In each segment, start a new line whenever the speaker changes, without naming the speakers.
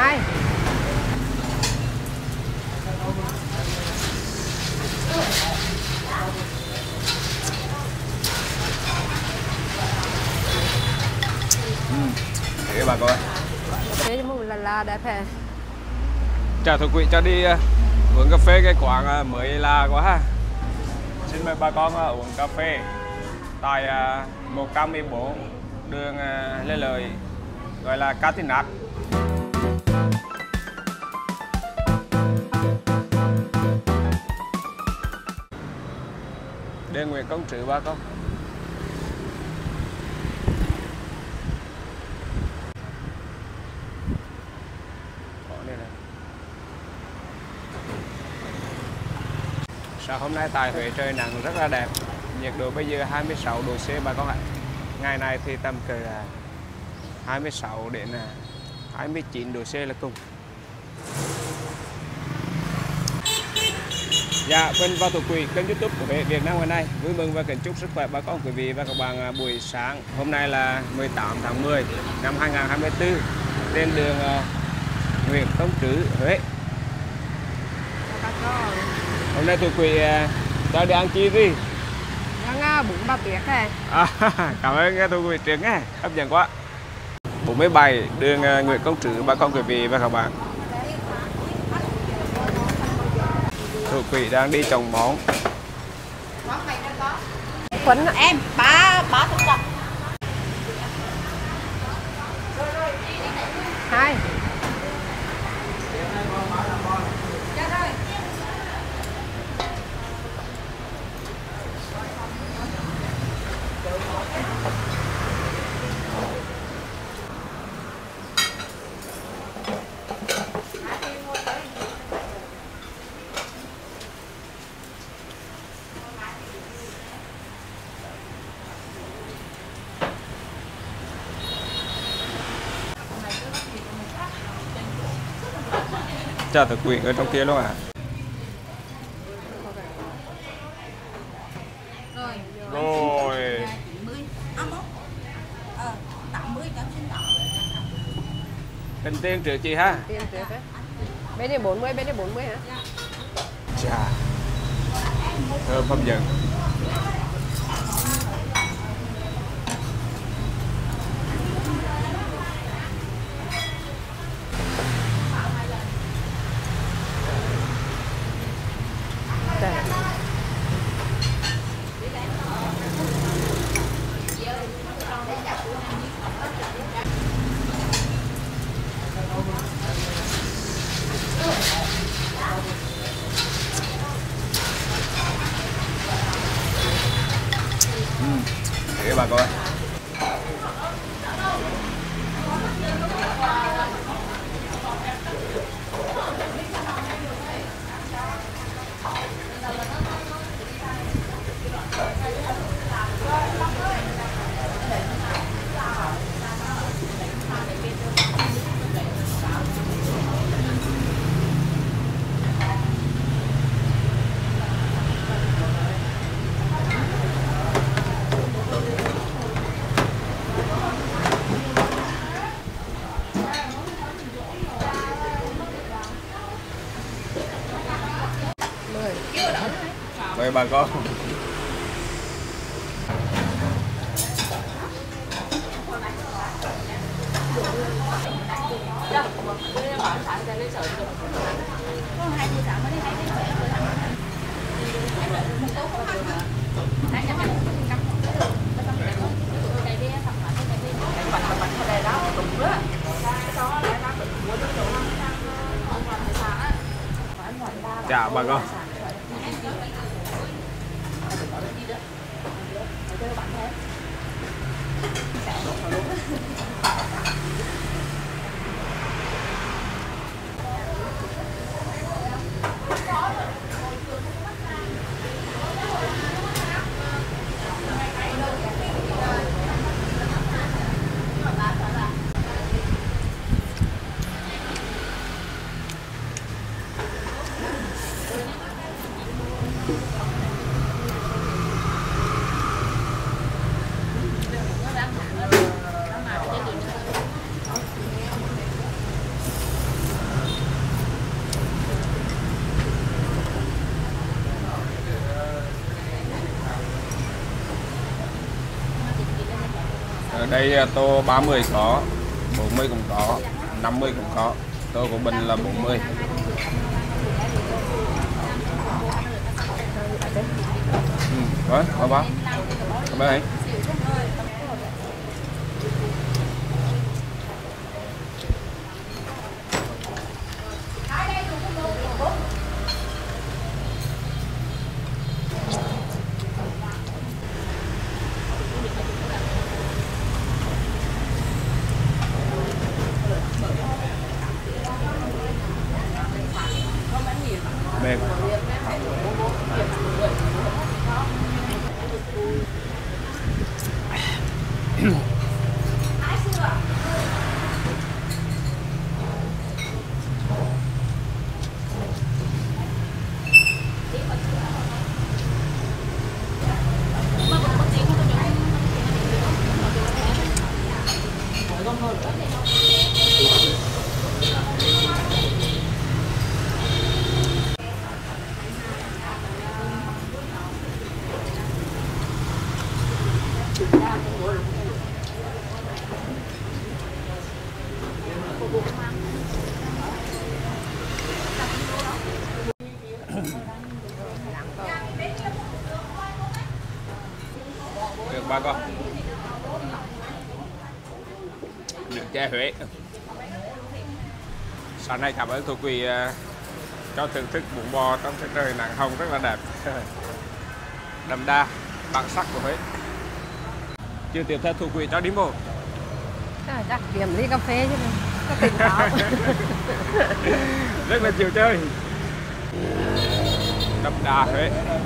2.
Thế bà coi.
Thế một là đẹp hè.
Chào thủ quỹ cho đi uống cà phê cái quán mới là quá ha. Xin mời bà con uống cà phê tại 114 đường Lê Lợi, gọi là Catinat. Đường Nguyễn Công Trứ bà con. Sáng hôm nay tại Huế trời nắng rất là đẹp, nhiệt độ bây giờ 26 độ C bà con ạ. Ngày này thì tầm cỡ 26 đến 29 độ C là cùng. Dạ, bên vào thủ quỹ kênh YouTube của Huế Việt Nam ngày nay vui mừng và kính chúc sức khỏe bà con quý vị và các bạn buổi sáng hôm nay là 18 tháng 10 năm 2024 trên đường Nguyễn Công Trứ, Huế. Hôm nay tụi quỷ cho đi ăn chi đi?
Đang bún bắp tuyết này.
Cảm ơn tụi quỷ trước nghe, hấp dẫn quá. 47 đường Nguyễn Công Trứ bà con quý vị và các bạn. Tụi quỷ đang đi trồng món.
Quấn em ba thực tập. 2.
Chào thực quyền ở trong kia luôn à. Rồi. Tính tiền trước chị ha.
Tiền trước đấy. Bên này 40, bên này 40 hả?
Chà. Thơm hấp dẫn. Để bà coi. Mời bà con. Chào bà con. Ở đây tô 30 có, 40 cũng có, 50 cũng có. Tô của mình là 40. Rồi, có bác. Có bác ấy. Mềm. Được ba con. Được chè Huế. Sáng nay cảm ơn Thu Quỳ cho thưởng thức bún bò trong cái trời nắng hồng rất là đẹp. Đậm đà bản sắc của Huế. Chưa tiếp theo Thu Quỳ cho đi bộ.
Chắc điểm ly cà phê chứ này. Có tỉnh táo.
Rất là chiều chơi. Đậm đà Huế.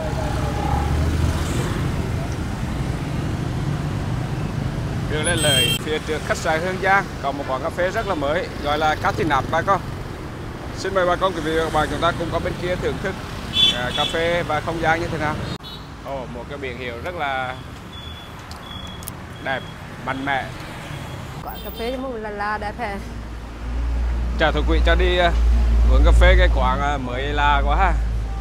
Đưa lên lời phía trước khách sạn Hương Giang có một quán cà phê rất là mới gọi là Catinat bà con. Xin mời bà con quý vị và các bạn chúng ta cùng có bên kia thưởng thức cà phê và không gian như thế nào. Một cái biển hiệu rất là đẹp, mạnh mẽ.
Quán cà phê một là đẹp hè.
Chào Thủ Quỹ cho đi uống cà phê cái quán mới là quá ha.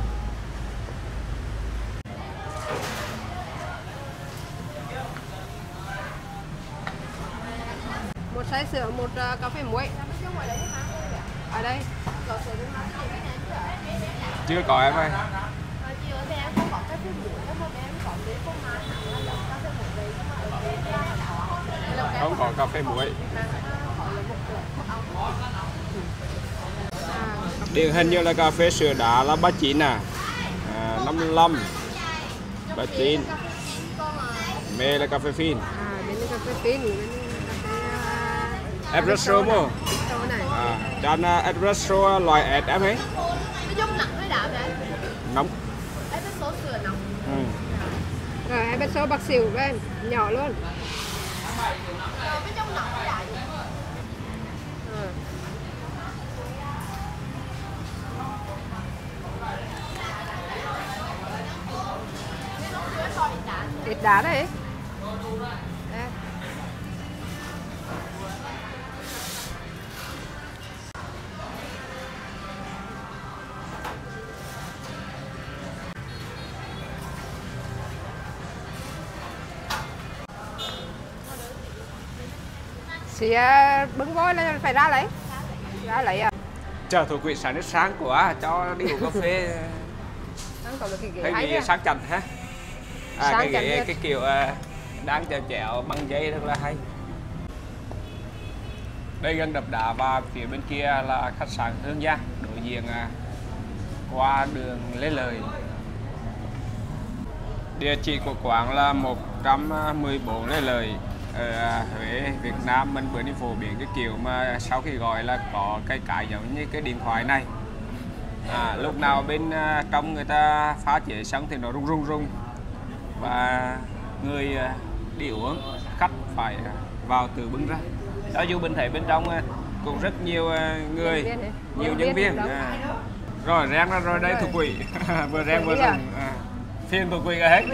Một chai sữa, một cà phê muối. Ở đây.
Chưa có em ơi. Không có cà phê muối. Điển hình như là cà phê sữa đá là 39 à. 55 39. Mê là cà phê phin.
Bên này cà phê phin.
Espresso mà. Cho anh espresso loại S em ấy.
Nó giống nặng với đảo đấy.
Nóng.
Espresso sữa nóng. Rồi espresso bạc xỉu bên, nhỏ luôn. Ít đá đấy. Chị bưng vôi lên phải ra lấy. Ra lấy à.
Chờ Thủ Quỹ sáng nước sáng quá cho đi uống cà phê. Thấy gì sáng chành ha. Cái kiểu đang chèo chèo băng dây rất là hay. Đây gần đập đá và phía bên kia là khách sạn Hương Giang, đối diện qua đường Lê Lợi. Địa chỉ của quán là 114 Lê Lợi ở Huế, Việt Nam. Mình vừa đi phổ biến cái kiểu mà sau khi gọi là có cái giống như cái điện thoại này. Lúc nào bên trong người ta pha chế xong thì nó rung rung và người đi uống khách phải vào từ bưng ra. Đó dù mình thấy bên trong cũng rất nhiều người, nhiều nhân viên. Rồi rang ra rồi đây Thủ Quỹ. Vừa rang vừa dùng. Phiên Thủ Quỹ hết.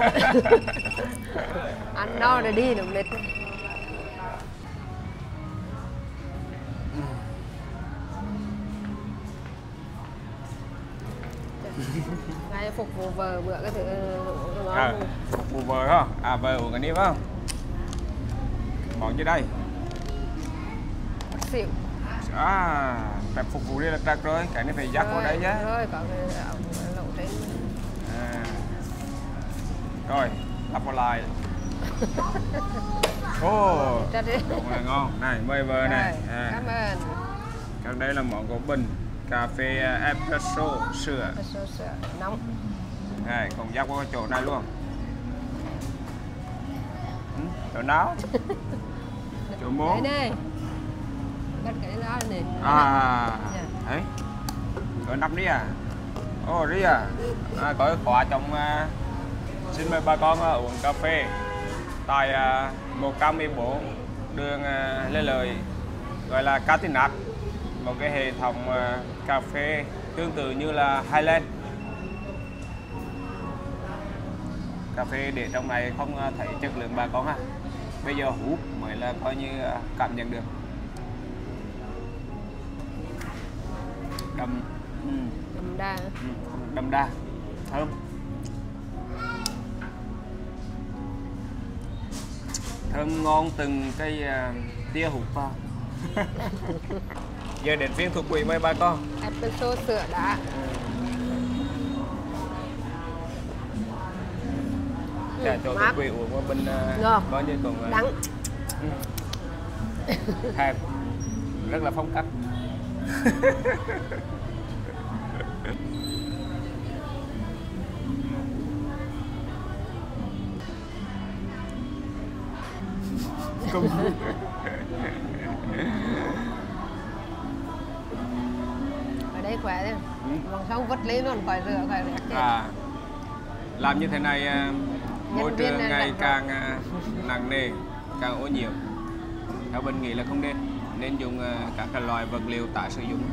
Ăn no rồi đi được mệt. Này phục vụ vợ bữa cái thứ ngon.
Phục vụ vợ không? Vợ uống cái này phải không? món dưới đây.
Bạc xỉu.
Phải phục vụ đây là trật rồi, cái này phải dắt vào đây nhá.
Rồi, có cái lẩu trên.
Rồi, lắp vào lại. Ồ,
Trật đi.
cũng là ngon. Này, mời vợ này.
Cảm ơn.
Còn đây là món của bình, cà phê espresso sữa.
Espresso sữa nóng.
Này, còn dắt vào chỗ này luôn. Chỗ nào? Chỗ mố.
Đây này. Bắt cái đó này.
Đấy. Có nắp đi à? Ồ, đi à? Có cái khóa trong... xin mời bà con uống cà phê tại 114 đường Lê Lợi, gọi là Catinat, một cái hệ thống cà phê tương tự như là Highland. Cà phê để trong này không thấy chất lượng bà con ha. Bây giờ hút mới là coi như cảm nhận được. Đậm
đà.
Đậm đà, thơm. Thơm ngon từng cái tia hút vào. Giờ đến phiên Thủ Quỹ mời bà con.
Espresso sữa đá.
Chả cho Thủ Quỹ uống qua bên bao nhiêu còn
đắng.
Thèm, rất là phong cách. Cùng.
Ở đây khỏe đấy. Vòng xong vứt lên luôn, khỏi rửa, khỏi rửa.
Làm như thế này môi trường ngày càng nặng nề, càng ô nhiễm. Theo mình nghĩ là không nên dùng các loại vật liệu tái sử dụng.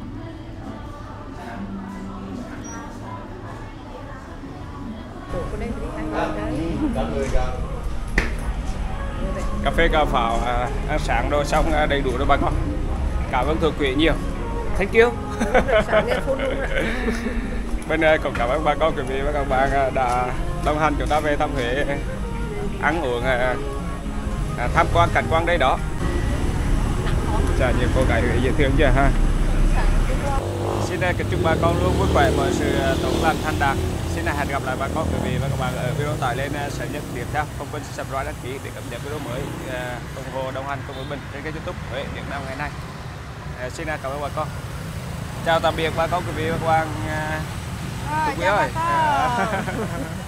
Cà phê cà pháo ăn sáng rồi xong đầy đủ rồi bà con. Cảm ơn Thủ Quỹ nhiều. Thank you. Bên đây cũng cảm ơn bà con quý vị và các bạn đã đồng hành chúng ta về thăm Huế, ăn uống, tham quan cảnh quan đây đó. Chào nhiều cô gái Huế dễ thương chưa ha. Xin kính chúc bà con luôn vui khỏe, mọi sự tốt lành thành đạt. Xin hẹn gặp lại bà con quý vị và các bạn ở video tải lên sớm nhất tiếp theo. Không quên subscribe, đăng ký để cập nhật video mới, ủng hộ đồng hành cùng với mình trên kênh YouTube Huế Việt Nam ngày nay. Xin cảm ơn bà con. Chào tạm biệt bà con quý vị và các bạn. Quý ơi.